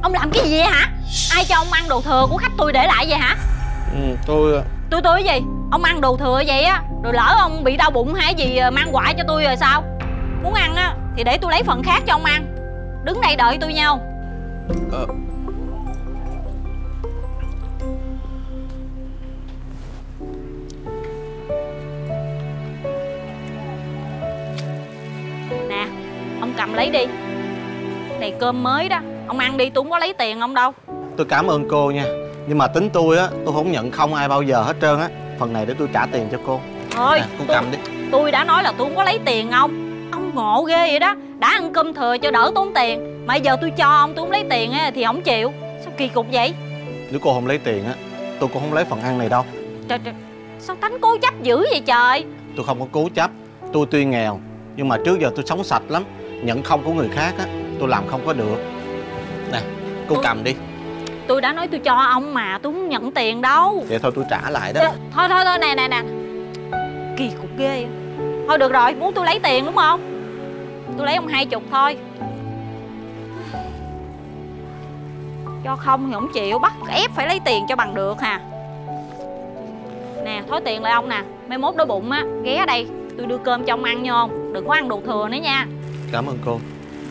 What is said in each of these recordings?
Ông làm cái gì vậy hả? Ai cho ông ăn đồ thừa của khách tôi để lại vậy hả? Tôi cái gì? Ông ăn đồ thừa vậy á, rồi lỡ ông bị đau bụng hay gì mang quả cho tôi rồi sao? Muốn ăn á thì để tôi lấy phần khác cho ông ăn. Đứng đây đợi tôi nhau. Nè, ông cầm lấy đi. Này cơm mới đó, ông ăn đi, tôi không có lấy tiền ông đâu. tôi cảm ơn cô nha, nhưng mà tính tôi á, tôi không nhận không ai bao giờ hết trơn á. Phần này để tôi trả tiền cho cô. Thôi nè, cô cầm đi. Tôi đã nói là tôi không có lấy tiền ông. Ông ngộ ghê vậy đó. Đã ăn cơm thừa cho đỡ tốn tiền, mà giờ tôi cho ông tôi không lấy tiền á thì ông chịu. Sao kỳ cục vậy? Nếu cô không lấy tiền á, tôi cũng không lấy phần ăn này đâu. Trời trời, sao tánh cố chấp dữ vậy trời? Tôi không có cố chấp. Tôi tuy nghèo nhưng mà trước giờ tôi sống sạch lắm. Nhận không của người khác á, tôi làm không có được. Nè, cô cầm đi. Tôi đã nói tôi cho ông mà, tôi không nhận tiền đâu. Vậy thôi tôi trả lại đó. Thôi nè. Kỳ cục ghê. Thôi được rồi, muốn tôi lấy tiền đúng không? Tôi lấy ông 20 thôi. Cho không thì ông chịu, bắt ép phải lấy tiền cho bằng được hà. Nè, thối tiền lại ông nè. Mai mốt đói bụng á, ghé ở đây tôi đưa cơm cho ông ăn nha không? Đừng có ăn đồ thừa nữa nha. Cảm ơn cô.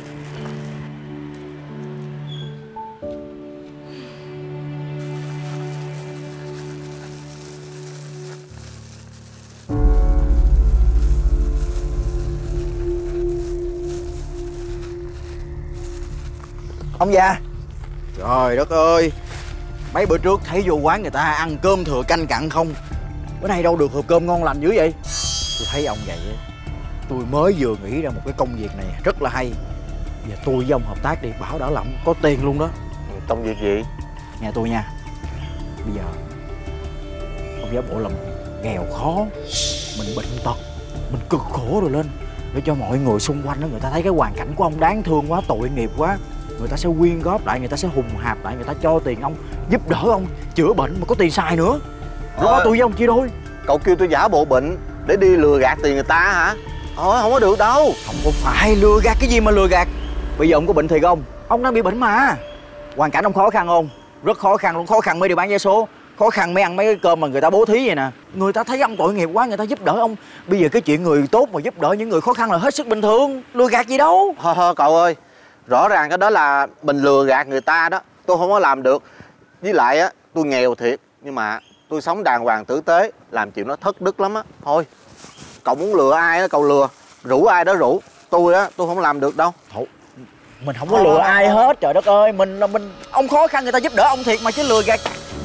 Ông già. Trời đất ơi, mấy bữa trước thấy vô quán người ta ăn cơm thừa canh cặn không, bữa nay đâu được hộp cơm ngon lành dữ vậy. Tôi thấy ông vậy, tôi mới vừa nghĩ ra một cái công việc này rất là hay. Giờ tôi với ông hợp tác đi, bảo đảm là ông có tiền luôn đó. Công việc gì? Nghe tôi nha. Bây giờ ông giả bộ làm nghèo khó, mình bệnh tật, mình cực khổ rồi lên, để cho mọi người xung quanh đó người ta thấy cái hoàn cảnh của ông đáng thương quá, tội nghiệp quá, người ta sẽ quyên góp lại, người ta sẽ hùng hạp lại, người ta cho tiền ông, giúp đỡ ông chữa bệnh mà có tiền xài nữa. Lúc đó tôi với ông chia đôi. Cậu kêu tôi giả bộ bệnh để đi lừa gạt tiền người ta hả? Thôi không có được đâu. Không có phải lừa gạt, cái gì mà lừa gạt. Bây giờ ông có bệnh thiệt không? Ông đang bị bệnh mà. Hoàn cảnh ông khó khăn không? Rất khó khăn luôn, khó khăn mới đi bán vé số, khó khăn mới ăn mấy cái cơm mà người ta bố thí vậy nè. Người ta thấy ông tội nghiệp quá, người ta giúp đỡ ông. Bây giờ cái chuyện người tốt mà giúp đỡ những người khó khăn là hết sức bình thường, lừa gạt gì đâu. Thôi cậu ơi, rõ ràng cái đó là mình lừa gạt người ta đó. Tôi không có làm được. Với lại á, tôi nghèo thiệt, nhưng mà tôi sống đàng hoàng tử tế, làm chuyện nó thất đức lắm á. Thôi, cậu muốn lừa ai đó cậu lừa, rủ ai đó rủ. Tôi á, tôi không làm được đâu. Thôi, mình không có lừa ai hết, trời đất ơi. Mình ông khó khăn người ta giúp đỡ ông thiệt mà chứ lừa gạt.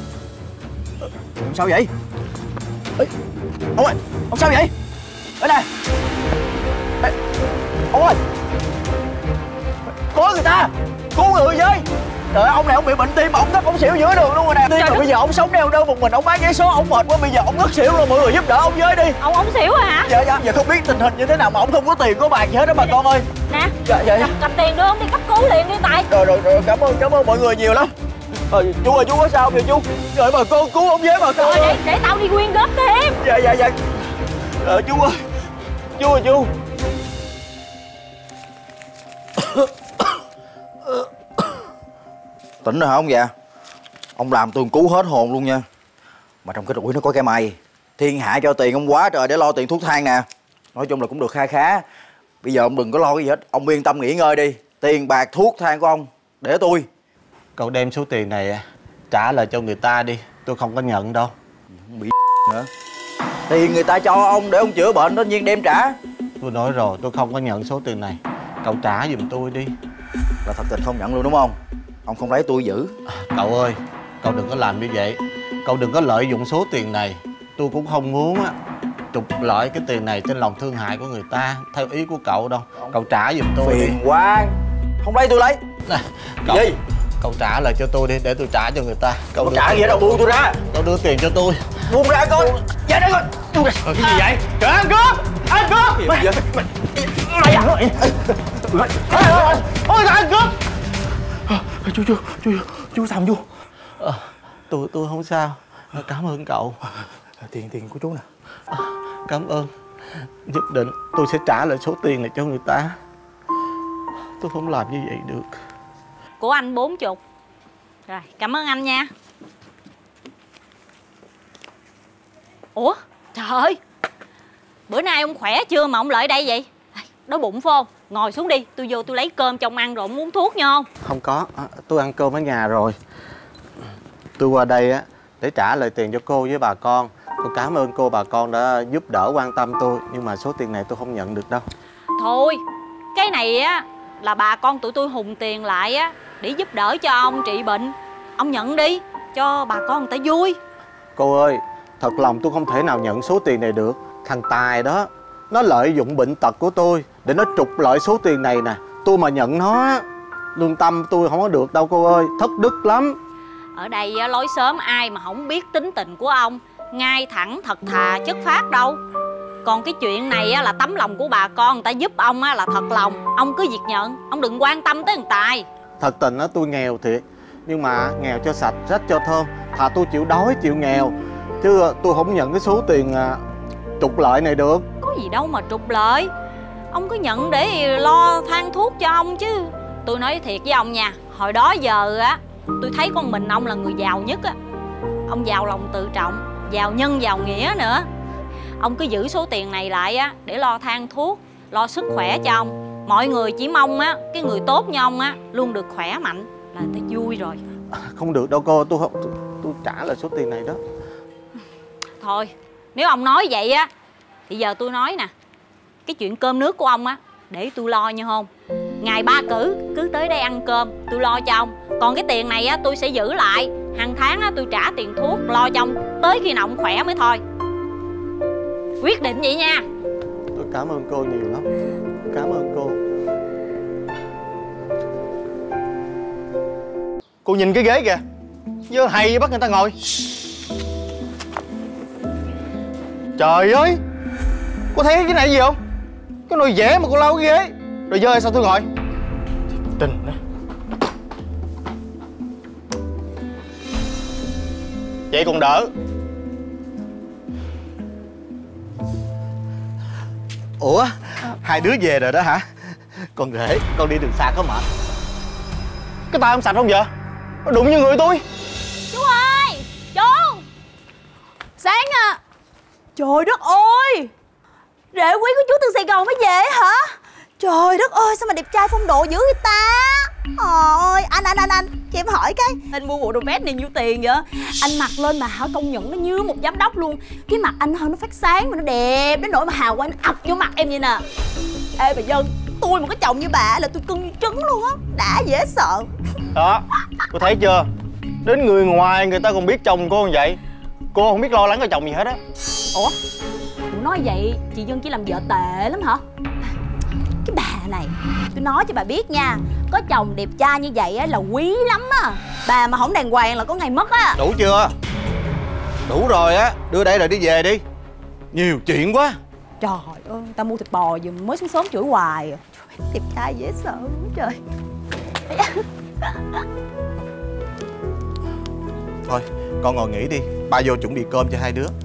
Sao vậy? Ê, ông ơi, ông sao vậy? Ở đây. Ê, ông ơi, có người ta cứu người với. Trời ơi, ông này ông bị bệnh tim mà ông ngất, ông xỉu giữa đường luôn rồi nè. Tim mà bây giờ ông sống đeo đơn một mình, ông bán vé số, ông mệt quá, bây giờ ông ngất xỉu rồi, mọi người giúp đỡ ông với đi. Ông xỉu rồi hả? Dạ, giờ không biết tình hình như thế nào mà ông không có tiền có bạc gì hết đó bà con ơi. Nè, dạ. cầm tiền đưa ông đi cấp cứu liền đi Tài. Rồi, cảm ơn mọi người nhiều lắm. Chú ơi, chú có sao không vậy chú? Trời, bà con cứu ông với bà con ơi. Để tao đi quyên góp thêm. Dạ. Chú ơi, chú. Tỉnh rồi hả ông già? Ông làm tôi cứu hết hồn luôn nha. Mà trong cái rủi nó có cái may. Thiên hạ cho tiền ông quá trời để lo tiền thuốc thang nè. Nói chung là cũng được kha khá. Bây giờ ông đừng có lo cái gì hết, ông yên tâm nghỉ ngơi đi. Tiền bạc thuốc thang của ông để tôi. Cậu đem số tiền này trả lại cho người ta đi, tôi không có nhận đâu. Không bị nữa. Tiền người ta cho ông để ông chữa bệnh, tất nhiên đem trả. Tôi nói rồi, tôi không có nhận số tiền này. Cậu trả giùm tôi đi. Là thật tình không nhận luôn đúng không? Ông không lấy tôi giữ. Cậu ơi, cậu đừng có làm như vậy. Cậu đừng có lợi dụng số tiền này. Tôi cũng không muốn á trục lợi cái tiền này trên lòng thương hại của người ta theo ý của cậu đâu. Cậu trả giùm tôi phiền đi. Phiền quá. Không lấy tôi lấy. Nè, cậu, gì? Cậu trả lại cho tôi đi để tôi trả cho người ta. Cậu trả gì đâu, buông tôi ra. Cậu đưa tiền cho tôi. Buông ra coi. Dạ đây coi. Cái gì vậy? Trời ơi, ăn cướp! Ăn cướp! Mày Ôi trời, ăn cướp! Chú sao chú? Tôi không sao. Cảm ơn cậu. Tiền của chú nè. Cảm ơn. Nhất định tôi sẽ trả lại số tiền này cho người ta. Tôi không làm như vậy được. Của anh 40, Rồi, cảm ơn anh nha. Ủa, trời ơi, bữa nay ông khỏe chưa mà ông lại đây vậy? Đói bụng phải không? Ngồi xuống đi, tôi vô tôi lấy cơm cho ông ăn rồi ông uống thuốc nha không? Không có, tôi ăn cơm ở nhà rồi. Tôi qua đây á để trả lời tiền cho cô với bà con. Tôi cảm ơn cô bà con đã giúp đỡ quan tâm tôi. Nhưng mà số tiền này tôi không nhận được đâu. Thôi, cái này á là bà con tụi tôi hùng tiền lại á để giúp đỡ cho ông trị bệnh. Ông nhận đi, cho bà con người ta vui. Cô ơi, thật lòng tôi không thể nào nhận số tiền này được. Thằng Tài đó, nó lợi dụng bệnh tật của tôi để nó trục lợi số tiền này nè. Tôi mà nhận nó, lương tâm tôi không có được đâu cô ơi, thất đức lắm. Ở đây á, lối xóm ai mà không biết tính tình của ông, ngay thẳng thật thà chất phác đâu. Còn cái chuyện này á, là tấm lòng của bà con người ta giúp ông á, là thật lòng. Ông cứ việc nhận, ông đừng quan tâm tới thằng Tài. Thật tình á tôi nghèo thiệt, nhưng mà nghèo cho sạch, rách cho thơm. Thà tôi chịu đói, chịu nghèo, chứ tôi không nhận cái số tiền trục lợi này được. Có gì đâu mà trục lợi. Ông cứ nhận để lo than thuốc cho ông chứ. Tôi nói thiệt với ông nha, hồi đó giờ á tôi thấy con mình ông là người giàu nhất á. Ông giàu lòng tự trọng, giàu nhân giàu nghĩa nữa. Ông cứ giữ số tiền này lại á để lo than thuốc, lo sức khỏe cho ông. Mọi người chỉ mong á cái người tốt như ông á luôn được khỏe mạnh là người ta vui rồi. Không được đâu cô, tôi trả lại số tiền này đó. Thôi, nếu ông nói vậy á thì giờ tôi nói nè, cái chuyện cơm nước của ông á để tôi lo nha không. Ngày ba cứ tới đây ăn cơm, tôi lo cho ông. Còn cái tiền này á tôi sẽ giữ lại. Hàng tháng á tôi trả tiền thuốc lo cho ông tới khi nào ông khỏe mới thôi. Quyết định vậy nha. Tôi cảm ơn cô nhiều lắm. Cảm ơn cô. Cô nhìn cái ghế kìa, dơ hay bắt người ta ngồi. Trời ơi, cô thấy cái này gì không? Cái nồi dẻ mà cô lau cái ghế rồi dơ sao tôi ngồi? Tình đó. Vậy còn đỡ. Ủa, hai đứa về rồi đó hả? Con rể, con đi đường xa có mệt. Cái tay ông sạch không vậy? Nó đụng như người tôi. Chú ơi, chú. Sáng à. Trời đất ơi, rể quý của chú từ Sài Gòn mới về hả? Trời đất ơi, sao mà đẹp trai phong độ dữ vậy ta? Ôi, anh, cho em hỏi cái, anh mua bộ đồ vest này nhiêu tiền vậy? Anh mặc lên mà hả, công nhận nó như một giám đốc luôn. Cái mặt anh hơi nó phát sáng mà nó đẹp đến nỗi mà hào quang nó ập vô mặt em vậy nè. Ê bà Dân, tôi mà có chồng như bà là tôi cưng như trứng luôn á, đã dễ sợ. Đó, cô thấy chưa? Đến người ngoài người ta còn biết chồng cô như vậy, cô không biết lo lắng cho chồng gì hết á. Ủa, tụi nói vậy chị Dân chỉ làm vợ tệ lắm hả? Cái bà này, tôi nói cho bà biết nha, có chồng đẹp trai như vậy á là quý lắm á. Bà mà không đàng hoàng là có ngày mất á. Đủ chưa? Đủ rồi á, đưa đây rồi đi về đi. Nhiều chuyện quá. Trời ơi, ta mua thịt bò vừa mới sáng sớm chửi hoài à. Trời, đẹp trai dễ sợ lắm trời. Thôi, con ngồi nghỉ đi, ba vô chuẩn bị cơm cho hai đứa.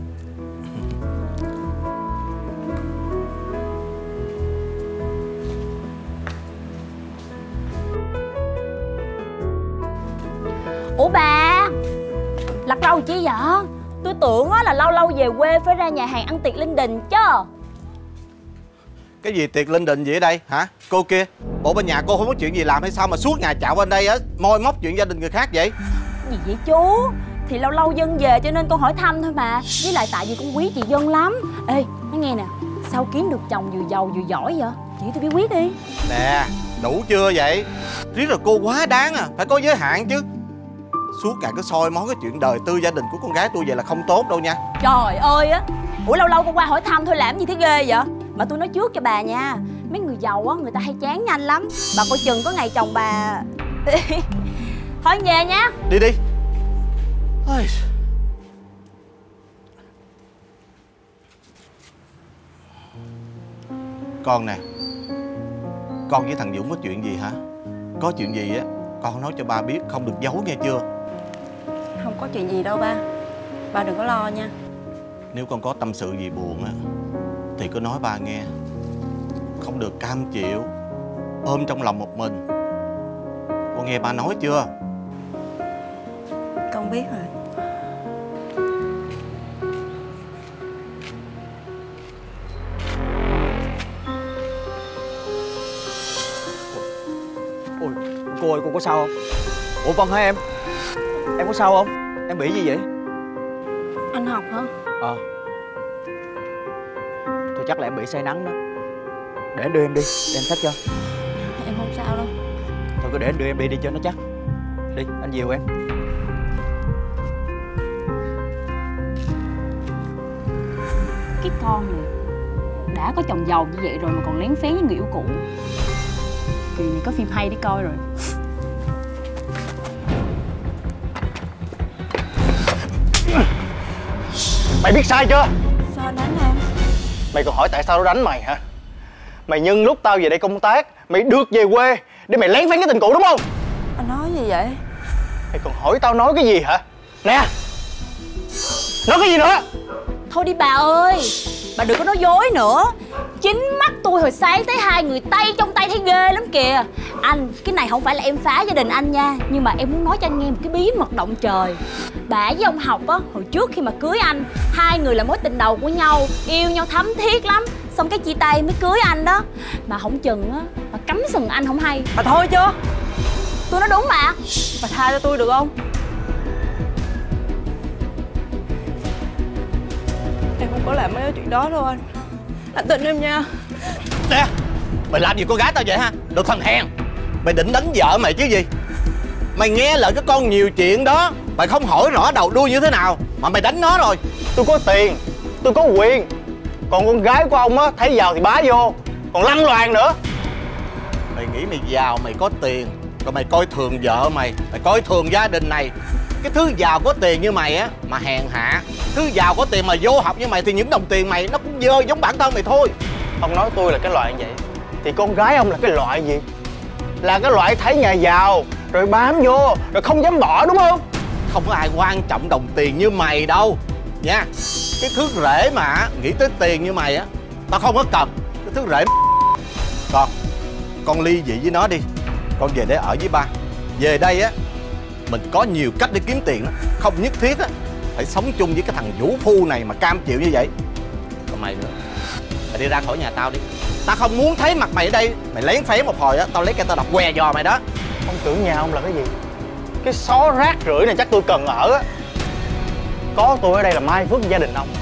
Ủa bà, lặt rau chi vậy? Tôi tưởng á là lâu lâu về quê phải ra nhà hàng ăn tiệc linh đình chứ. Cái gì tiệc linh đình gì ở đây hả? Cô kia, bộ bên nhà cô không có chuyện gì làm hay sao mà suốt ngày chạy bên đây á, moi móc chuyện gia đình người khác vậy? Gì vậy chú? Thì lâu lâu Dân về cho nên con hỏi thăm thôi mà. Với lại tại vì con quý chị Dân lắm. Ê, nói nghe nè, sao kiếm được chồng vừa giàu vừa giỏi vậy? Chỉ tôi biết quyết đi. Nè, đủ chưa vậy? Riết rồi cô quá đáng à, phải có giới hạn chứ. Suốt ngày cứ soi mói cái chuyện đời tư gia đình của con gái tôi vậy là không tốt đâu nha. Trời ơi á, ủa lâu lâu con qua hỏi thăm thôi làm gì thế ghê vậy? Mà tôi nói trước cho bà nha, mấy người giàu á người ta hay chán nhanh lắm. Bà coi chừng có ngày chồng bà. Thôi về nha. Đi đi. Ôi. Con nè, con với thằng Dũng có chuyện gì hả? Có chuyện gì á, con nói cho ba biết, không được giấu nghe chưa? Không có chuyện gì đâu ba. Ba đừng có lo nha. Nếu con có tâm sự gì buồn á thì cứ nói ba nghe. Không được cam chịu, ôm trong lòng một mình. Con nghe ba nói chưa? Con biết rồi. Ôi, cô ơi, cô có sao không? Ủa Vân hả em? Em có sao không? Em bị gì vậy? Anh học hả? Thôi chắc là em bị say nắng đó. Để anh đưa em đi, để em xách cho. Em không sao đâu. Thôi cứ để anh đưa em đi cho nó chắc. Đi, anh dìu em. Cái con này đã có chồng giàu như vậy rồi mà còn lén phén với người yêu cũ. Kỳ này có phim hay để coi rồi. Mày biết sai chưa? Sao anh đánh em? Mày còn hỏi tại sao nó đánh mày hả? Mày nhân lúc tao về đây công tác, mày được về quê để mày lén phén cái tình cũ đúng không? Anh nói gì vậy? Mày còn hỏi tao nói cái gì hả? Nè, nói cái gì nữa? Thôi đi bà ơi, bà đừng có nói dối nữa. Chính mắt tôi hồi sáng thấy hai người tay trong tay thấy ghê lắm kìa. Anh, cái này không phải là em phá gia đình anh nha, nhưng mà em muốn nói cho anh nghe một cái bí mật động trời. Bà với ông Học á, hồi trước khi mà cưới anh, hai người là mối tình đầu của nhau, yêu nhau thấm thiết lắm. Xong cái chia tay mới cưới anh đó. Mà không chừng á, mà cắm sừng anh không hay. Bà thôi chưa? Tôi nói đúng mà. Bà tha cho tôi được không? Em không có làm mấy cái chuyện đó đâu anh. Anh tin em nha. Nè, mày làm gì con gái tao vậy ha? Đồ thằng hèn. Mày định đánh vợ mày chứ gì? Mày nghe lời cái con nhiều chuyện đó, mày không hỏi rõ đầu đuôi như thế nào mà mày đánh nó rồi. Tôi có tiền, tôi có quyền. Còn con gái của ông á, thấy giàu thì bá vô, còn lăng loàn nữa. Mày nghĩ mày giàu, mày có tiền, rồi mày coi thường vợ mày, mày coi thường gia đình này. Cái thứ giàu có tiền như mày á mà hèn hạ, thứ giàu có tiền mà vô học như mày thì những đồng tiền mày nó cũng dơ giống bản thân mày thôi. Ông nói tôi là cái loại như vậy, thì con gái ông là cái loại gì? Là cái loại thấy nhà giàu rồi bám vô rồi không dám bỏ đúng không? Không có ai quan trọng đồng tiền như mày đâu nha. Cái thứ rễ mà nghĩ tới tiền như mày á, tao không có cần. Cái thứ rễ con ly dị với nó đi, con về để ở với ba. Về đây á mình có nhiều cách để kiếm tiền đó, không nhất thiết á phải sống chung với cái thằng vũ phu này mà cam chịu như vậy. Còn mày nữa, mày đi ra khỏi nhà tao đi. Tao không muốn thấy mặt mày ở đây. Mày lén phén một hồi á, tao lấy cây tao đập què giò mày đó. Ông tưởng nhà ông là cái gì? Cái xó rác rưởi này chắc tôi cần ở á. Có tôi ở đây là mai phước gia đình ông.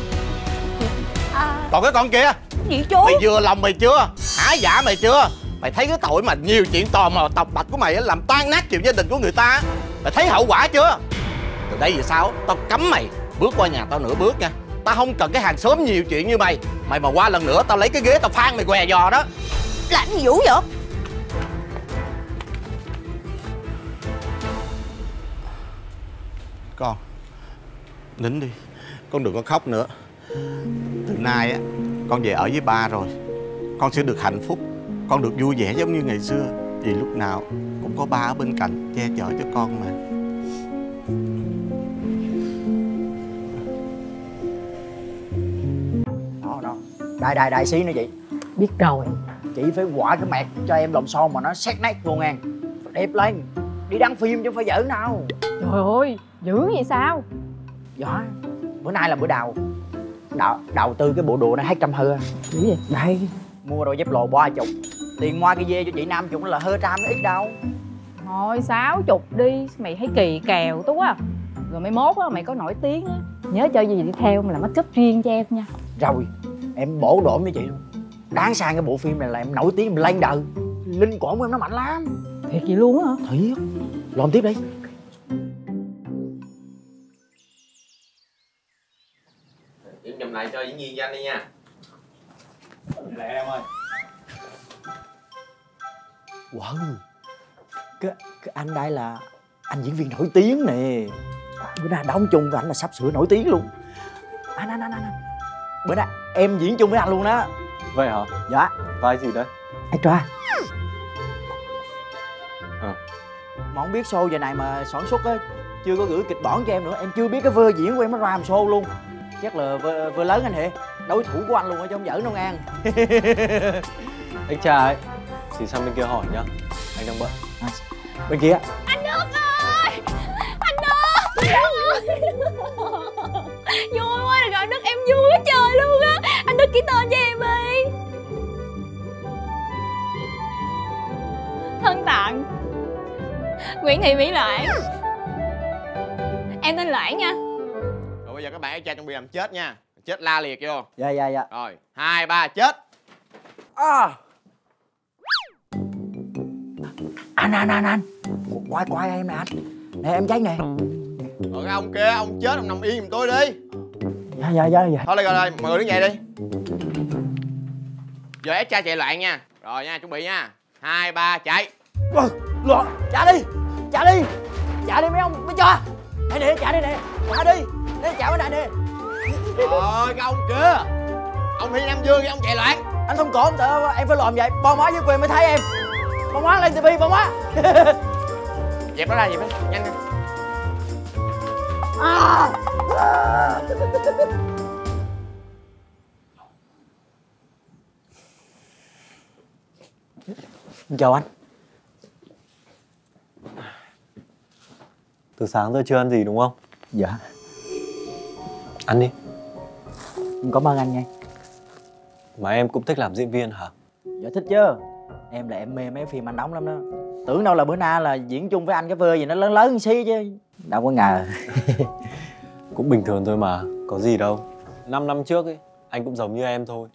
Còn cái con kia, gì chú? mày vừa lòng mày chưa? Hả dạ mày chưa? Mày thấy cái tội mà nhiều chuyện tò mò tọc bạch của mày á, làm tan nát chuyện gia đình của người ta. Mày thấy hậu quả chưa? Từ đây về sau tao cấm mày bước qua nhà tao nửa bước nha. Tao không cần cái hàng xóm nhiều chuyện như mày. Mày mà qua lần nữa tao lấy cái ghế tao phan mày què giò đó. Làm gì Vũ vậy? Con nín đi, con đừng có khóc nữa. Từ nay á con về ở với ba rồi, con sẽ được hạnh phúc, con được vui vẻ giống như ngày xưa. Vì lúc nào cũng có ba ở bên cạnh che chở cho con mà. Đó. Đại xí nữa chị. Biết rồi. Chị phải quả cái mẹt cho em lộn son mà nó xét nét luôn nha. Đẹp lên. Đi đăng phim chứ không phải giỡn đâu. Trời ơi, dữ vậy sao? Dạ, bữa nay là bữa đầu tư cái bộ đồ này 200 hư. Dữ vậy? Đây. Mua đôi dép lồ 30. Tiền mua cái dê cho chị 50 là hơi trăm ít đâu. Thôi 60 đi, mày thấy kỳ kèo Tú á. Rồi mai mốt á, mày có nổi tiếng á, nhớ cho gì đi theo mà làm make up riêng cho em nha. Rồi, em bổ đổm với chị luôn. Đáng sang cái bộ phim này là em nổi tiếng, em lên đời. Linh cổ của em nó mạnh lắm. Thiệt vậy luôn á hả? Thiệt. Làm tiếp đi. Điểm nhầm lại cho diễn viên danh đi nha. Lẹ em ơi. Wow, cái anh đây là anh diễn viên nổi tiếng nè. Bữa nay đóng chung với anh là sắp sửa nổi tiếng luôn. Anh bữa nay em diễn chung với anh luôn đó. Vậy hả? Dạ. Vai gì đấy? Extra. Mà không biết show giờ này mà sản xuất á chưa có gửi kịch bản cho em nữa. Em chưa biết cái vơ diễn của em nó ra làm show luôn. Chắc là vơ lớn anh hề. Đối thủ của anh luôn á chứ không giỡn đâu ngang. Anh trai thì sang bên kia hỏi nhá. Anh đang bận. Bên kia. Anh Đức ơi! Anh Đức! ký tên cho em đi. Thân tặng Nguyễn Thị Mỹ Loan. Em tên Loan nha. Rồi bây giờ các bạn hãy chuẩn bị làm chết nha. Chết la liệt vô. Dạ dạ dạ. Rồi 2 3 chết. Anh quay em nè anh. Nè em cháy nè. Rồi cái ông kia, ông chết ông nằm yên giùm tôi đi. Dạ. Thôi đây, mọi người đứng dậy đi. Giờ ép cha chạy loạn nha. Rồi nha, chuẩn bị nha. 2 3 chạy. Chạy đi mấy ông, mấy cho. Đây nè, chạy đi nè. Chạy đi. Đây chạy bên này nè. Rồi cái ông kia. Ông Thi Nam Dương, cái ông chạy loạn. Anh thông cổ không em phải làm vậy. Bo má với quyền mới thấy em. Bo má lên tivi, bo má. Dẹp nó ra, dẹp nó, nhanh lên. Chào anh. Từ sáng giờ chưa ăn gì đúng không? Dạ. Ăn đi. Cảm ơn anh nha. Mà em cũng thích làm diễn viên hả? Dạ thích chứ. Em là em mê mấy phim anh đóng lắm đó. Tưởng đâu là bữa nay là diễn chung với anh cái vơi gì nó lớn lớn xí chứ. Đâu có ngờ. Cũng bình thường thôi mà, có gì đâu. 5 năm trước ấy, anh cũng giống như em thôi.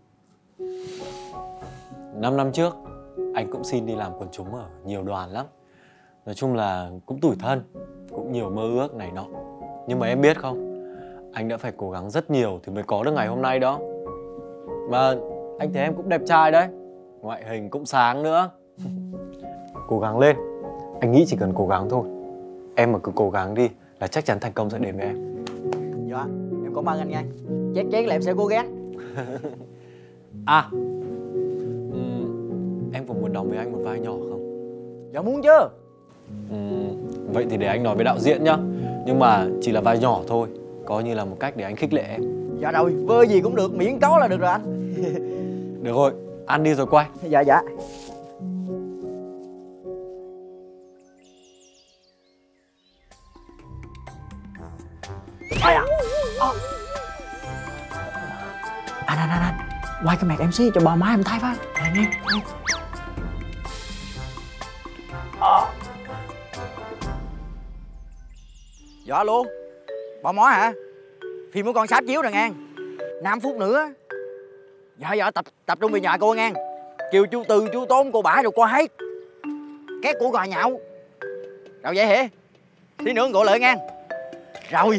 5 năm trước, anh cũng xin đi làm quần chúng ở nhiều đoàn lắm. Nói chung là cũng tủi thân, cũng nhiều mơ ước này nọ. Nhưng mà em biết không, anh đã phải cố gắng rất nhiều thì mới có được ngày hôm nay đó. Mà anh thấy em cũng đẹp trai đấy, ngoại hình cũng sáng nữa. Cố gắng lên, anh nghĩ chỉ cần cố gắng thôi. Em mà cứ cố gắng đi là chắc chắn thành công sẽ đến với em. Dạ, em cảm ơn anh nha. Chắc là em sẽ cố gắng. À, em có muốn đóng với anh một vai nhỏ không? Dạ muốn chứ. Vậy thì để anh nói với đạo diễn nhá. Nhưng mà chỉ là vai nhỏ thôi, coi như là một cách để anh khích lệ em. Dạ rồi, vơ gì cũng được, miễn có là được rồi anh. Được rồi, ăn đi rồi quay. Dạ dạ. Anh quay cái mặt em xí cho ba má em thấy phải. Này nghe. Dạ luôn. Ba má hả? Phim của con sắp chiếu rồi ngang. 5 phút nữa. Dạ tập trung về nhà cô ngang. Kêu chú Tư, chú Tốn, cô Bả rồi qua hết. Két của gò nhậu. Rồi vậy hả? Tí nữa gọi lại ngang. Rồi.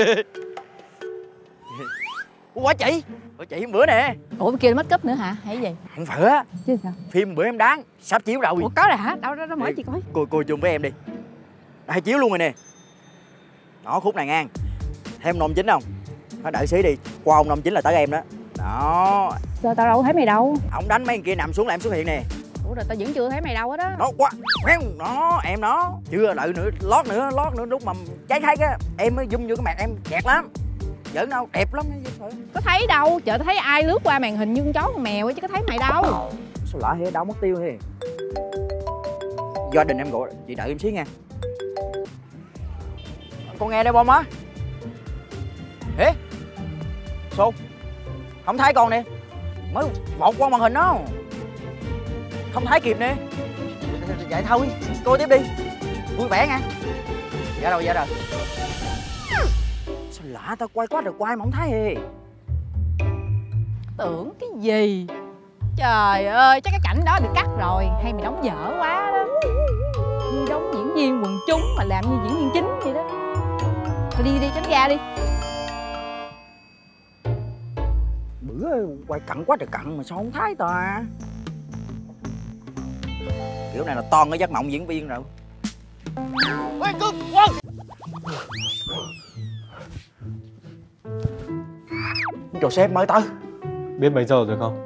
Ủa chị bữa nè. Ủa kia make up nữa hả hay gì? Không phải á. Chứ sao? Phim bữa em đáng sắp chiếu rồi. Ủa có rồi hả? Đâu đó mở chị coi. Cô chung với em đi. Đây chiếu luôn rồi nè. Đó khúc này ngang. Thêm ông chính không? Nó đợi xí đi. Qua ông Năm Chính là tới em đó. Đó. Sao tao đâu thấy mày đâu? Ông đánh mấy người kia nằm xuống là em xuất hiện nè. Ủa rồi tao vẫn chưa thấy mày đâu hết á. Đó quá. Đó em đó. Chưa đợi nữa, lót nữa lúc mà cháy thấy á em mới zoom vô cái mặt em kẹt lắm. Giỡn đâu, đẹp lắm. Có thấy đâu, trời tao thấy ai lướt qua màn hình như con chó con mèo ấy chứ có thấy mày đâu. Sao lạ thế, đâu mất tiêu thế. Gia đình em gọi, chị đợi em xíu nha. Con nghe đây bom á. Ê Xô, không thấy con nè. Mới vọt qua màn hình đó. Không thấy kịp nè. Vậy thôi, coi tiếp đi. Vui vẻ nha. Dạ rồi. Sao lạ, tao quay quá rồi quay mà không thấy gì. Tưởng cái gì? Trời ơi, chắc cái cảnh đó bị cắt rồi. Hay mày đóng dở quá đó. Như đóng diễn viên quần chúng mà làm như diễn viên chính vậy đó. Thôi đi tránh ra đi. Bữa quay cận quá trời cận mà sao không thấy ta. Kiểu này là toan cái giấc mộng diễn viên rồi. Ê cưng, quân. Trời sếp mới tới. Biết mấy giờ rồi không?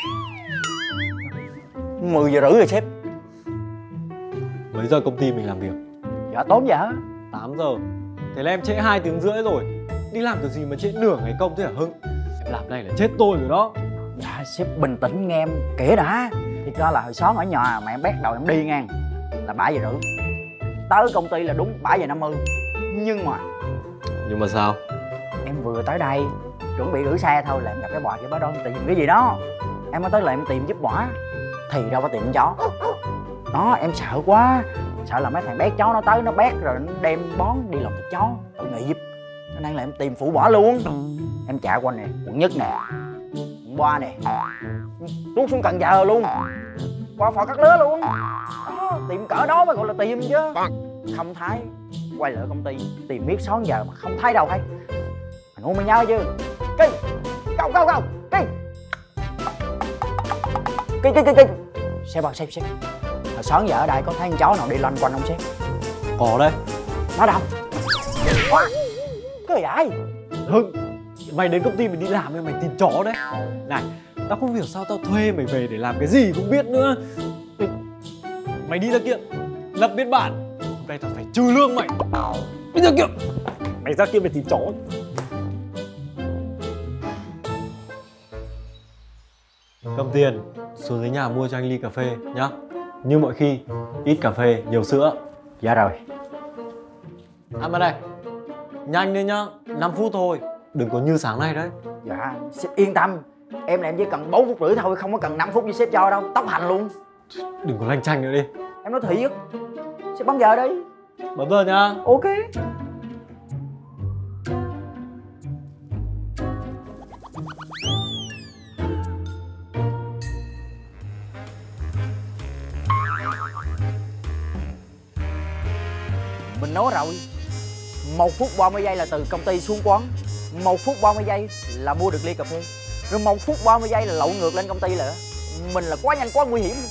10 giờ rưỡi rồi sếp. Mấy giờ công ty mình làm việc? Dạ 8 giờ. 8 giờ. Thế là em trễ 2 tiếng rưỡi rồi. Đi làm cái gì mà trễ nửa ngày công thế hả Hưng? Em làm này là chết tôi rồi đó. Dạ sếp bình tĩnh nghe em kể đã. Thì ra là hồi sáng ở nhà mà em bét đầu em đi ngang là 7 giờ rưỡi. Tới công ty là đúng 7 giờ 50. Nhưng mà sao? em vừa tới đây chuẩn bị gửi xe thôi là em gặp cái bò kia bả đó tìm cái gì đó. Em mới tới là em tìm giúp bả thì đâu có tìm con chó. Đó em sợ quá, sợ là mấy thằng bé chó nó tới nó bét rồi nó đem bón đi lòng thịt chó tội nghiệp, cho nên là em tìm phụ bả luôn. Em chạy qua nè, quận Nhất nè, quận 3 nè, tuốt xuống Cần Giờ luôn, qua Phò Cắt Lứa luôn. Đó, tìm cỡ đó mới gọi là tìm chứ. Không thấy, quay lại công ty tìm biết 6 giờ mà không thấy đâu thấy. Anh Ngu mày nhớ chứ. Kỳ Cầu Kỳ Sếp ơi, sếp hồi 6 giờ ở đây có thấy con chó nào đi loanh quanh không sếp? Có đây. Nó đâu? Cái gì vậy? Hưng, mày đến công ty mày đi làm nên mày tìm chó đấy. Này, tao không hiểu sao tao thuê mày về để làm cái gì không biết nữa. Mày đi ra kia, lập biên bản. Hôm nay tao phải trừ lương mày. Đi ra kia. Mày ra kia mày tìm chó. Cầm tiền, xuống dưới nhà mua cho anh ly cà phê nhá. Như mọi khi, ít cà phê, nhiều sữa. Dạ rồi. Ăn vào đây. Nhanh lên nhá, 5 phút thôi. Đừng có như sáng nay đấy. Dạ, sếp yên tâm. Em chỉ cần 4 phút rưỡi thôi, không có cần 5 phút như sếp cho đâu. Tốc hành luôn. Đừng có lanh chanh nữa đi. Em nói thiệt. Sếp bấm giờ đi. Bấm giờ nhá. Ok. Mình nói rồi, 1 phút 30 giây là từ công ty xuống quán, 1 phút 30 giây là mua được ly cà phê, rồi 1 phút 30 giây là lộn ngược lên công ty nữa. Mình là quá nhanh quá nguy hiểm.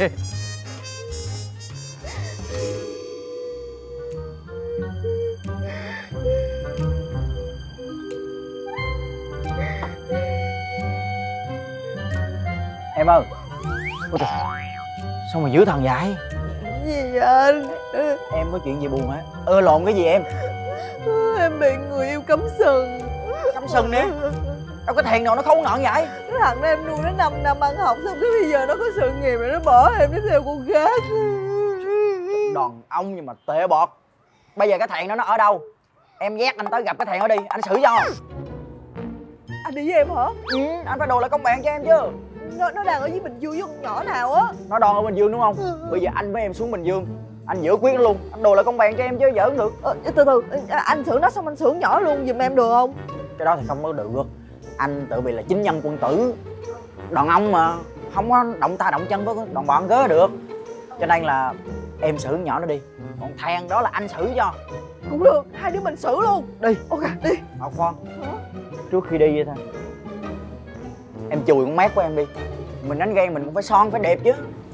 Em ơi. Ôi trời, sao mà dữ thần vậy? Gì vậy anh? Em có chuyện gì buồn hả? Lộn cái gì em? Em bị người yêu cấm sừng. Cấm sừng nè? Đâu có thèn nào nó khốn nạn vậy? Cái thằng em nuôi nó 5 năm ăn học xong cái bây giờ nó có sự nghiệp rồi nó bỏ em nó theo con gái. Đòn ông nhưng mà tệ bọt. Bây giờ cái thèn nó ở đâu? Em dắt anh tới gặp cái thèn nó đi, anh xử cho. Anh đi với em hả? Ừ, anh phải đồ lại công bạn cho em chứ. Nó đang ở với Bình Dương với con nhỏ nào á. Nó đòn ở Bình Dương đúng không? Bây giờ anh với em xuống Bình Dương, anh giữ quyết nó luôn, anh đồ lại công bạn cho em chứ giỡn được. Từ từ, anh xưởng nó xong anh xưởng nhỏ luôn giùm em được không? Cái đó thì không có được. Anh tự vì là chính nhân quân tử, đàn ông mà không có động ta động chân với đàn bọn gớ được, cho nên là em xử nhỏ nó đi, còn thèn đó là anh xử cho. Cũng được, hai đứa mình xử luôn. Đi. Ok, đi. Học con. Trước khi đi vậy thôi, em chùi con mát của em đi. Mình đánh ghen mình cũng phải son phải đẹp chứ.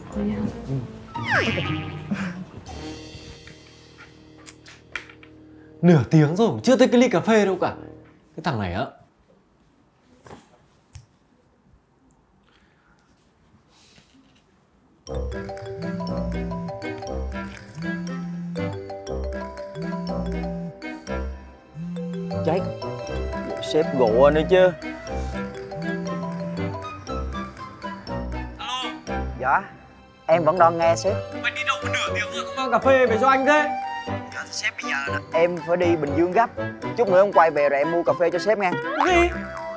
Nửa tiếng rồi chưa thấy cái ly cà phê đâu cả. Cái thằng này á. Chết, sếp gụa nữa chứ. Alo. Dạ, em vẫn đang nghe sếp. Mày đi đâu mà nửa tiếng rồi không mang cà phê về cho anh thế? Dạ sếp bây giờ là em phải đi Bình Dương gấp. Chút nữa em quay về rồi em mua cà phê cho sếp nha. Gì?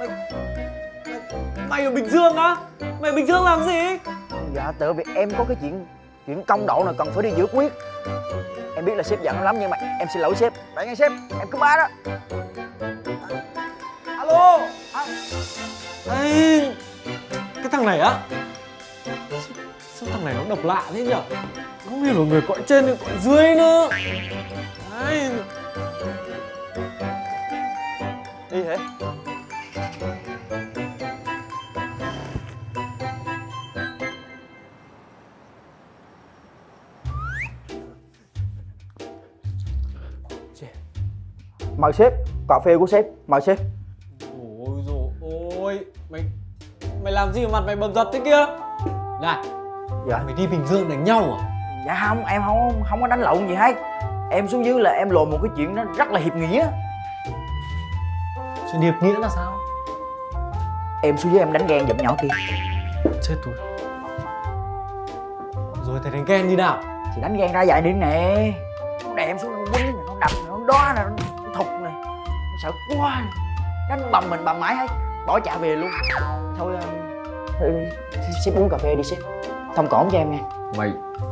Mày ở Bình Dương á? Mày ở Bình Dương làm gì? Dạ tự vì em có cái chuyện công độ này cần phải đi giải quyết. Em biết là sếp giận lắm nhưng mà em xin lỗi sếp. Đấy nghe sếp, em cứ bá đó. Alo. Ê, cái thằng này á. Sao thằng này nó độc lạ thế nhở? Không hiểu là người cõi trên hay cõi dưới nữa. Đấy. Đi hả? Mời sếp, cà phê của sếp, mời sếp. Ôi dồi ôi, mày làm gì mà mặt mày bầm dập thế kia? Này, dạ mày đi Bình Dương đánh nhau à? Dạ không, em không có đánh lộn gì hết. Em xuống dưới là em lộ một cái chuyện nó rất là hiệp nghĩa. Chuyện hiệp nghĩa là sao? Em xuống dưới em đánh ghen giùm nhỏ kia. Chết tôi. Rồi thầy đánh ghen như nào? Thì đánh ghen ra vậy đi nè. Nó đè em xuống nó quýnh, nó đập, nó đá, nó thục này. Sợ quá. Đánh bầm mình bầm mãi hay bỏ chạ về luôn. Thôi sếp uống cà phê đi sếp, thông cỏn cho em nha. Mày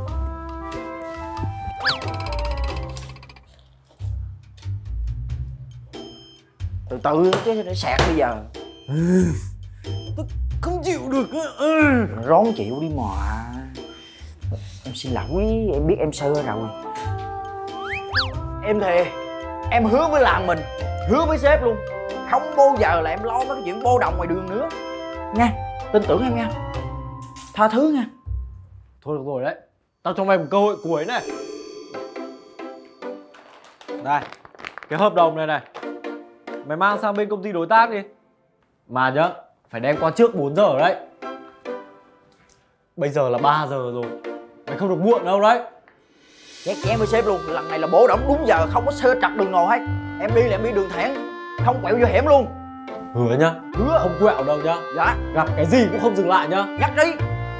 Từ từ chứ để sạc bây giờ. không chịu được á. Rón chịu đi mà. Em xin lỗi, em biết em sơ rồi. Em thề, em hứa với làng mình, hứa với sếp luôn, không bao giờ là em lo mấy cái chuyện bô đồng ngoài đường nữa nha. Tin tưởng em nha, tha thứ nha. Thôi được rồi đấy, tao cho mày một cơ hội cuối này. Đây, cái hợp đồng này này, mày mang sang bên công ty đối tác đi. Mà nhá, phải đem qua trước 4 giờ đấy. Bây giờ là 3 giờ rồi, mày không được muộn đâu đấy. Chét chén với sếp luôn, lần này là bổ đổng đúng giờ, không có sơ trật đường nào hết. Em đi là em đi đường thẳng, không quẹo vô hẻm luôn. Hứa nhá, Hứa. không quẹo đâu nhá. Dạ. Gặp cái gì cũng không dừng lại nhá. Nhắc đi.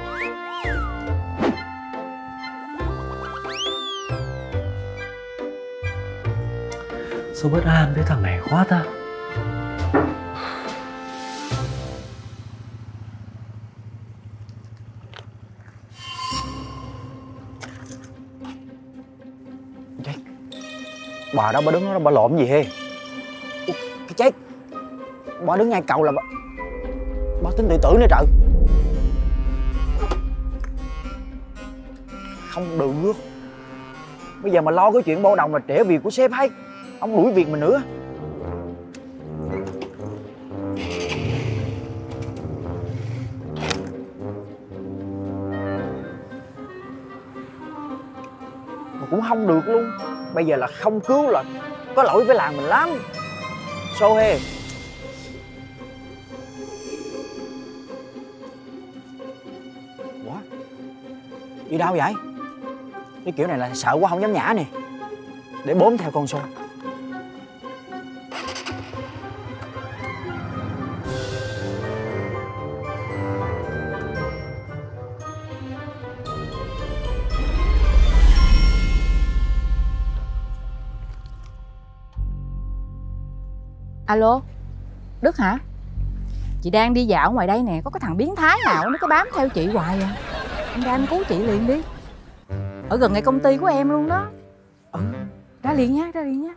Sao bất an với thằng này quá ta. Bà đó bà đứng đó bà lộn gì he? Cái chết, bà đứng ngay cầu là bà tính tự tử nữa trời. Không được, bây giờ mà lo cái chuyện bao đồng là trễ việc của sếp hết, ông đuổi việc mình nữa. Mà cũng không được luôn. Bây giờ là không cứu là có lỗi với làng mình lắm. So he. Ủa? Đi đâu vậy? Cái kiểu này là sợ quá không dám nhả nè. Để bóm theo con Sô. Alo, Đức hả? Chị đang đi dạo ngoài đây nè, có cái thằng biến thái nào nó cứ bám theo chị hoài à. Em ra em cứu chị liền đi. Ở gần ngay công ty của em luôn đó. Ra liền nha, ra liền nha.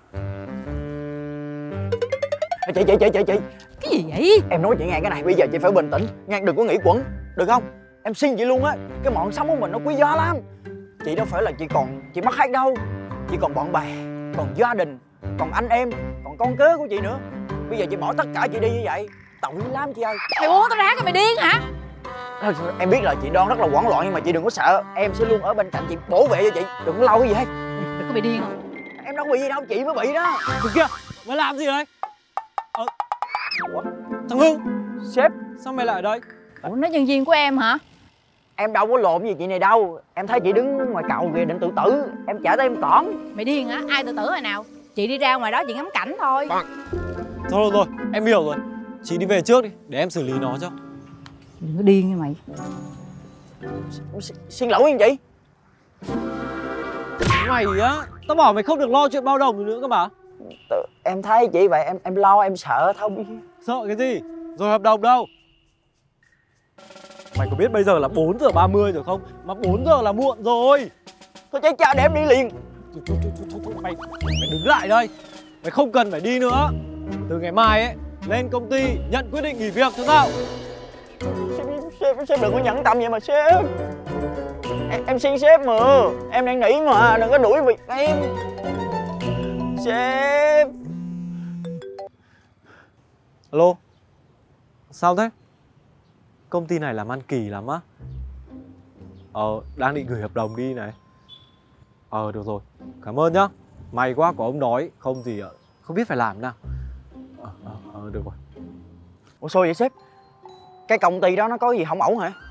Chị. Cái gì vậy? Em nói chị nghe cái này, bây giờ chị phải bình tĩnh nha, đừng có nghĩ quẩn, được không? Em xin chị luôn á, cái mọn sống của mình nó quý giá lắm. Chị đâu phải là chị mất hết đâu. Chị còn bạn bè, còn gia đình, còn anh em, còn con kế của chị nữa. Bây giờ chị bỏ tất cả chị đi như vậy, tội lắm chị ơi. Mày buông tao ra, cái mày điên hả? Em biết là chị Đoan rất là hoảng loạn, nhưng mà chị đừng có sợ, em sẽ luôn ở bên cạnh chị bảo vệ cho chị, đừng có lau cái gì hết. Mày có bị điên không? Em đâu bị gì đâu, chị mới bị đó. Kìa kìa, mày làm gì đấy? Thằng Hưng, Sếp, sao mày lại ở đây? Ủa, nó nhân viên của em hả? em đâu có lộn gì chị này đâu. Em thấy chị đứng ngoài cầu kìa định tự tử, em chạy tới em cõng. Mày điên hả? Ai tự tử rồi nào? Chị đi ra ngoài đó chị ngắm cảnh thôi. Thôi rồi, em hiểu rồi. Chị đi về trước đi, để em xử lý nó cho. Đừng có điên nha mày. Xin lỗi anh chị. Mày á, tao bảo mày không được lo chuyện bao đồng nữa cơ mà. Em thấy chị vậy em lo em sợ thôi. Sợ cái gì? Rồi hợp đồng đâu? Mày có biết bây giờ là 4 giờ 30 rồi không? Mà 4 giờ là muộn rồi. Thôi chết cha để em đi liền. Thôi, mày đứng lại đây. Mày không cần phải đi nữa. Từ ngày mai ấy, lên công ty nhận quyết định nghỉ việc cho tao. Sếp đừng có nhẫn tâm vậy mà sếp. Em xin sếp mà. Em đang nghỉ mà, đừng có đuổi việc em. Sếp. Alo. Sao thế? Công ty này làm ăn kỳ lắm á. Đang định gửi hợp đồng đi này. Được rồi. Cảm ơn nhá. May quá có ông nói. Không gì không biết phải làm nào. Được rồi. Ủa sao vậy sếp? Cái công ty đó nó có gì không ổn hả?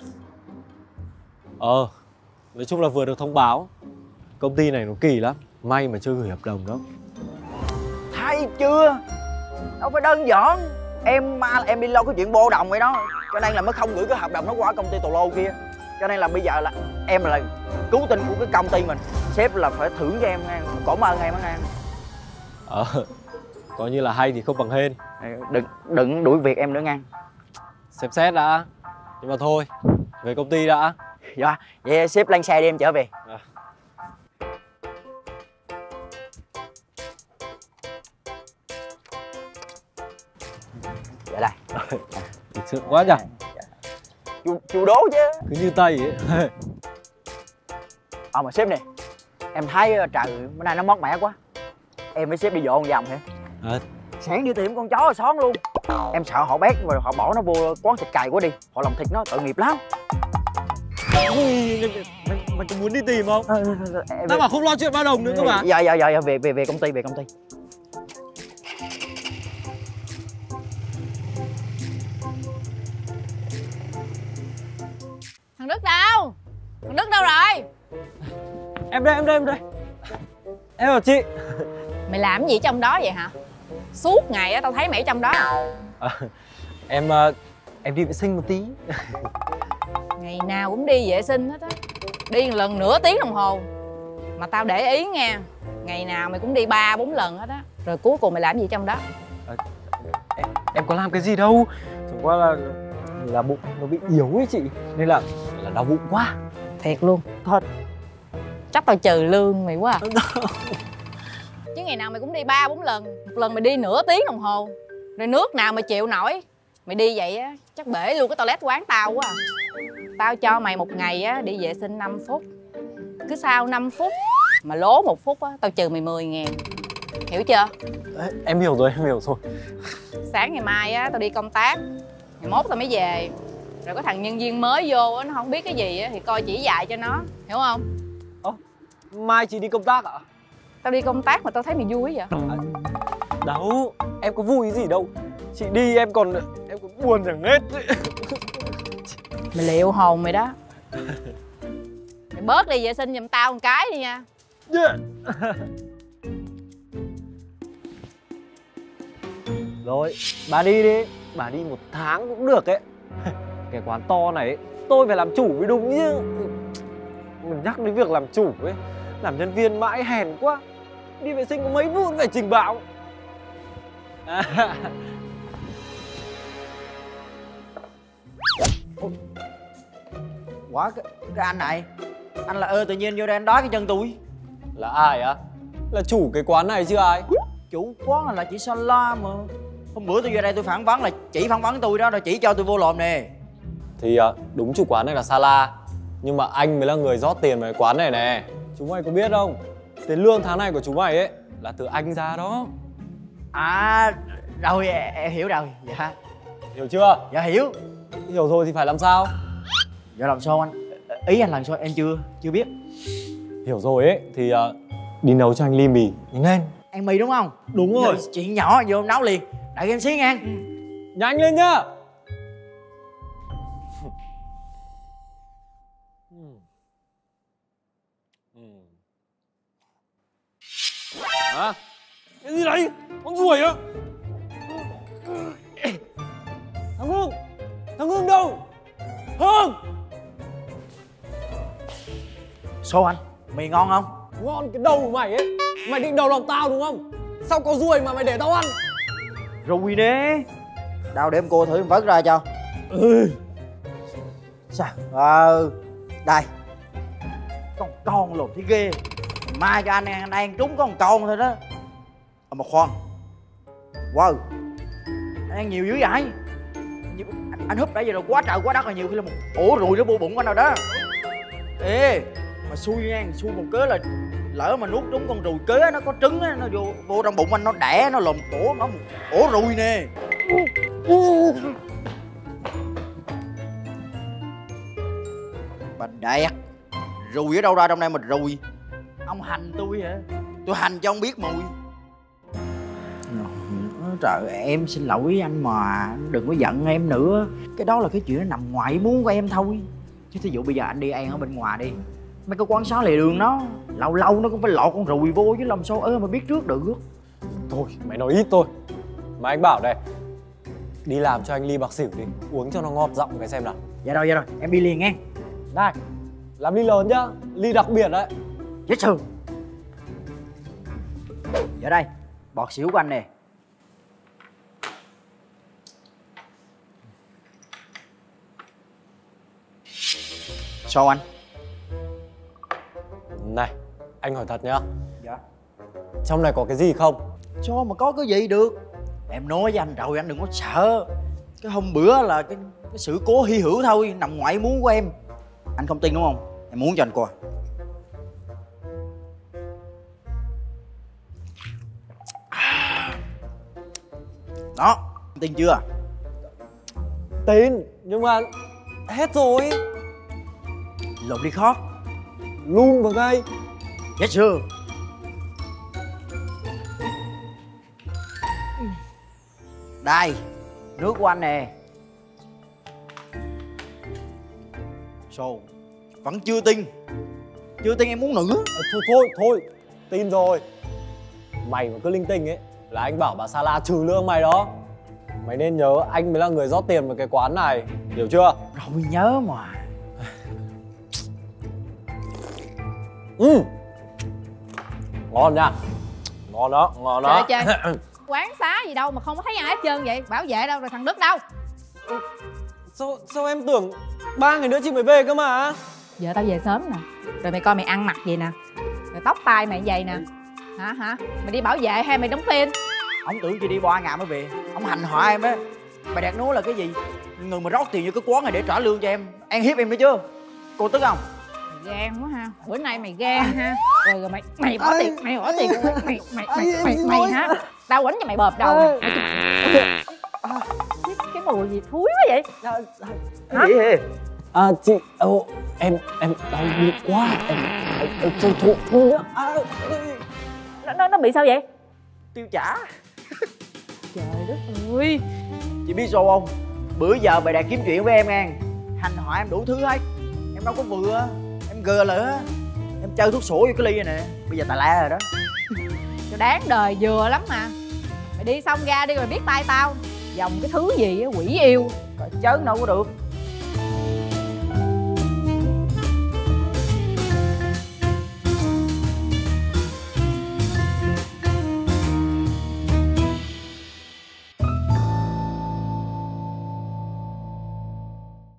Nói chung là vừa được thông báo. Công ty này nó kỳ lắm. May mà chưa gửi hợp đồng đó. Thấy chưa? Đâu phải đơn giản. Em đi lo cái chuyện bô đồng vậy đó, cho nên là mới không gửi cái hợp đồng nó qua công ty tù lô kia. Cho nên là bây giờ là em là cứu tinh của cái công ty mình. Sếp là phải thưởng cho em nha. Cảm ơn em á nha. Coi như là hay thì không bằng hên. Đừng đuổi việc em nữa nha. Xem xét đã. Nhưng mà thôi, về công ty đã. Dạ, vậy sếp lên xe đi em trở về. Dạ đây. Thực sự quá nhỉ. Chu đố chứ. Cứ như Tây ấy. Mà sếp nè, em thấy trời bữa nay nó mát mẻ quá. Em với sếp đi dọn vòng hả? Sáng đi tìm con chó rồi xón luôn. Em sợ họ bét rồi họ bỏ nó vô quán thịt cày quá đi. Họ làm thịt nó tội nghiệp lắm. Mày có muốn đi tìm không? Tao bảo không lo chuyện ba đồng nữa cơ mà. Dạ, về công ty, về công ty. Thằng Đức đâu? Thằng Đức đâu rồi? Em đây. Em bảo chị. Mày làm cái gì trong đó vậy hả? Suốt ngày á tao thấy mày ở trong đó. Em đi vệ sinh một tí. Ngày nào cũng đi vệ sinh hết á. Đi một lần nửa tiếng đồng hồ. Mà tao để ý nha, ngày nào mày cũng đi 3-4 lần hết á. Rồi cuối cùng mày làm gì trong đó? Em có làm cái gì đâu. Chẳng qua là bụng nó bị yếu ấy chị. Nên là đau bụng quá. Thiệt luôn? Thật. Chắc tao trừ lương mày quá à. Chứ ngày nào mày cũng đi 3-4 lần. Một lần mày đi nửa tiếng đồng hồ. Rồi nước nào mày chịu nổi. Mày đi vậy á, chắc bể luôn cái toilet quán tao quá à. Tao cho mày một ngày á, đi vệ sinh 5 phút. Cứ sau 5 phút mà lố 1 phút á, tao trừ mày 10.000. Hiểu chưa? Em hiểu rồi. Sáng ngày mai á, tao đi công tác. Ngày mốt tao mới về. Rồi có thằng nhân viên mới vô á, nó không biết cái gì á, thì coi chỉ dạy cho nó. Hiểu không? Mai chị đi công tác ạ? Tao đi công tác mà tao thấy mày vui vậy? Đâu, em có vui gì đâu. Chị đi em còn buồn chẳng hết. Mày liệu hồn mày đó. Mày bớt đi vệ sinh giùm tao một cái đi nha. Rồi, bà đi đi. Bà đi 1 tháng cũng được ấy. Cái quán to này ấy, tôi phải làm chủ mới đúng chứ. Mình nhắc đến việc làm chủ ấy, làm nhân viên mãi hèn quá. Đi vệ sinh có mấy vụ phải trình báo. Quá cái anh này. Anh là tự nhiên vô đây anh đói cái chân tôi. Là ai á? Là chủ cái quán này chứ ai? Chủ quán là chị Sala mà. Hôm bữa tôi vô đây tôi phỏng vấn là chị phỏng vấn tôi đó, rồi chỉ cho tôi vô lòm nè. Thì đúng chủ quán này là Sala. Nhưng mà anh mới là người rót tiền vào cái quán này nè. Chúng mày có biết không? Tiền lương tháng này của chúng mày ấy là từ anh ra đó. À rồi em hiểu rồi. Dạ. Hiểu chưa? Dạ hiểu. Hiểu rồi thì phải làm sao? Dạ làm sao anh? Ý anh làm sao em chưa biết. Hiểu rồi ấy thì đi nấu cho anh ly mì. Nhanh lên. Ăn mì đúng không? Đúng rồi. Chuyện nhỏ vô nấu liền. Đợi em xí nha. Nhanh lên nhá. Hả? Cái gì đấy? Con ruồi á? Thằng Hương đâu? Hương! Sao anh? Mì ngon không? Ngon cái đầu của mày ấy. Mày định đầu lòng tao đúng không? Sao có ruồi mà mày để tao ăn? Rồi nè. Đâu để em cô thử em vớt ra cho. Sao? Đây. Con lột thấy ghê. Mai cho anh ăn trúng có một con thôi đó. Mà khoan. Wow. Anh ăn nhiều dữ vậy? Anh húp nãy giờ là quá trời quá đất là nhiều khi là một ổ ruồi nó vô bụng anh nào đó. Ê, mà xui nha, xui một cớ là lỡ mà nuốt trúng con ruồi kế nó có trứng á, nó vô trong bụng anh nó đẻ nó lồm cổ nó một ổ ruồi nè. Bà đẹp. Ruồi ở đâu ra trong đây mà ruồi? Ông hành tôi hả? Tôi hành cho ông biết mùi. Trời em xin lỗi anh mà đừng có giận em nữa. Cái đó là cái chuyện nó nằm ngoài ý muốn của em thôi. Chứ thí dụ bây giờ anh đi ăn ở bên ngoài đi, mấy cái quán xá lề đường nó lâu lâu nó cũng phải lọt con ruồi vô chứ làm sao mà biết trước được. Thôi mày nói ít thôi. Mà anh bảo đây, đi làm cho anh ly bạc xỉu đi, uống cho nó ngọt giọng cái xem nào. Dạ rồi em đi liền nghe. Này, làm ly lớn nhá, ly đặc biệt đấy. Chết sườn. Dạ đây, bọt xỉu của anh nè. Sao anh? Này, anh hỏi thật nhá. Dạ. Trong này có cái gì không? Sao mà có cái gì được? Em nói với anh rồi, anh đừng có sợ. Cái hôm bữa là cái sự cố hy hữu thôi, nằm ngoài ý muốn của em. Anh không tin đúng không? Em muốn cho anh coi. Đó, tin chưa? Tin, nhưng mà hết rồi. Lộn đi khót. Luôn vào ngay. Yes sir. Đây, nước của anh nè. Sao? Vẫn chưa tin? Chưa tin em muốn nữa? Thôi, tin rồi. Mày mà cứ linh tinh ấy là anh bảo bà Sala trừ lương mày đó. Mày nên nhớ anh mới là người rót tiền vào cái quán này, hiểu chưa? Rồi nhớ mà. Ngon nha. Ngon đó, ngon đó. Trời trời. Quán xá gì đâu mà không có thấy ai hết trơn vậy? Bảo vệ đâu rồi thằng Đức đâu? Sao em tưởng 3 ngày nữa chị mới về cơ mà. Giờ tao về sớm nè. Rồi mày coi mày ăn mặc gì nè. Rồi tóc tai mày vậy nè. Hả? Mày đi bảo vệ hay mày đóng phim? Ông tưởng chị đi 3 ngày mới về. Ông hành họa em á. Mày đạt nói là cái gì? Người mà rót tiền vô cái quán này để trả lương cho em. Ăn hiếp em nữa chứ. Cô tức không? Mày gan quá ha. Bữa nay mày gan ha. Rồi mày bỏ tiền, mày mày hả? Tao quánh cho mày bợp đầu. Cái mùi gì thúi quá vậy? Hả? Gì vậy? Chị, em đau bụng quá. Em chơi thuốc nữa. Nó bị sao vậy? Tiêu chả. Trời đất ơi. Chị biết sao không? Bữa giờ mày đạt kiếm chuyện với em nha. Hành họa em đủ thứ hết. Em đâu có vừa. Em gờ lại á. Em chơi thuốc sổ vô cái ly này nè. Bây giờ tài la rồi đó. Cho đáng đời vừa lắm mà. Mày đi xong ra đi rồi biết tay tao. Dòng cái thứ gì á, quỷ yêu. Chớn đâu có được.